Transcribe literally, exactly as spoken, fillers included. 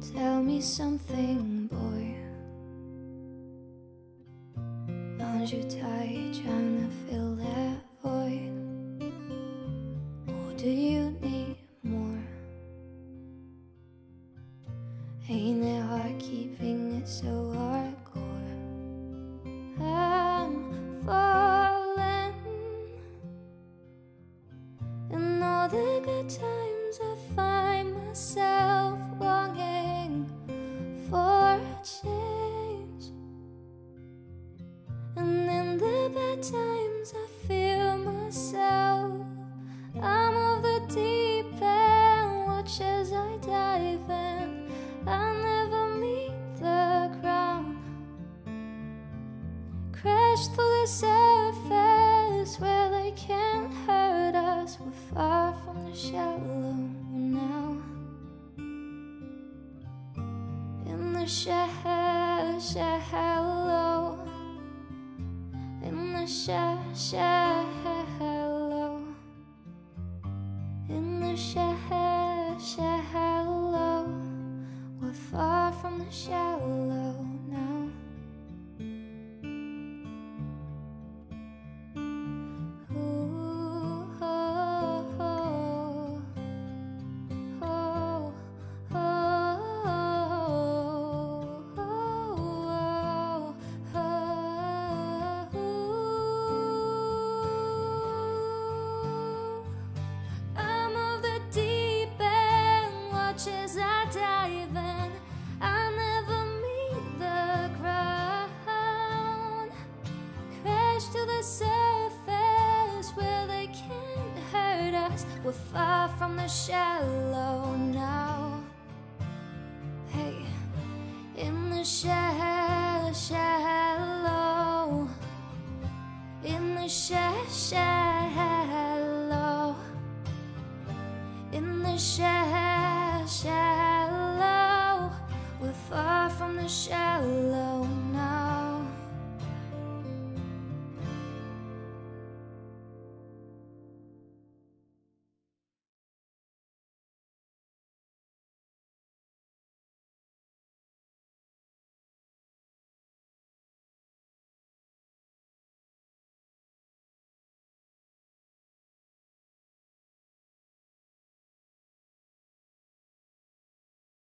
Tell me something, boy. Aren't you tired trying to fill that void? Or do you need more? Ain't it hard keeping it so hardcore? I'm falling. In all the good times I find myself longing for a change, and in the bad times I feel myself. I'm of the deep end, watch as I dive in. I never meet the ground, crash to the surface where they can't hurt us. We're far from the shallow now. In the shallow, shallow, in the shallow, in the shallow, shallow. We're far from the shallow now. Ooh, oh, oh, oh, oh, oh, oh, oh. I'm of the deep end, watch as I dive in. I never meet the ground, crash to the surface where they can't hurt us. We're far from the shallow now. Hey, in the shallow, shallow, in the shallow, shallow, in the shallow.